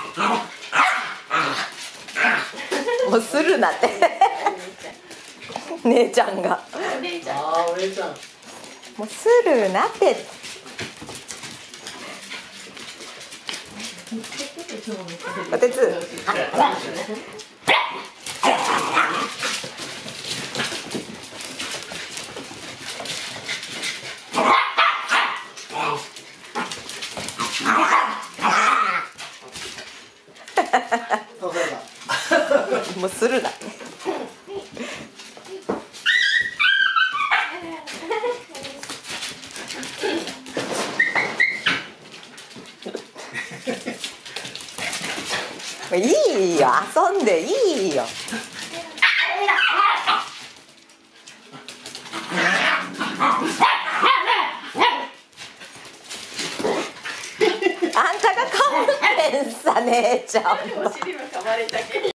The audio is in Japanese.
もうするなって姉ちゃんが。 お姉ちゃん。 お姉ちゃん。 もうするなって。お手つ。もうするな。いいよ、遊んでいいよ。あんたが噛むねんさ、姉ちゃん。 お尻も噛まれたけど。